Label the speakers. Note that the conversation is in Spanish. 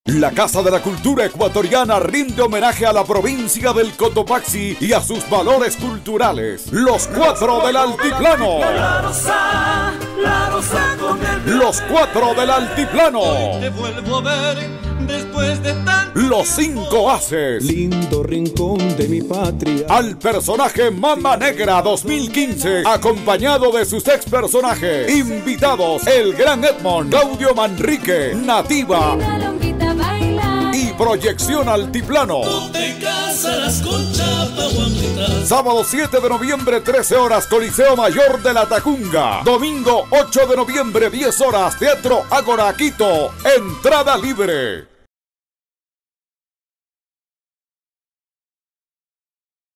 Speaker 1: La Casa de la Cultura Ecuatoriana rinde homenaje a la provincia del Cotopaxi y a sus valores culturales. Los Cuatro del Altiplano. Los Cuatro del Altiplano.
Speaker 2: Te vuelvo a ver después de tanto.
Speaker 1: Los Cinco Haces.
Speaker 3: Lindo rincón de mi patria.
Speaker 1: Al personaje Mama Negra 2015, acompañado de sus ex personajes. Invitados: el Gran Edmond, Claudio Manrique, Nativa y Proyección Altiplano.
Speaker 2: Tú te casarás con chapa guambrita.
Speaker 1: Sábado 7 de noviembre, 13 horas, Coliseo Mayor de la Tacunga. Domingo 8 de noviembre, 10 horas, Teatro Ágora, Quito. Entrada libre.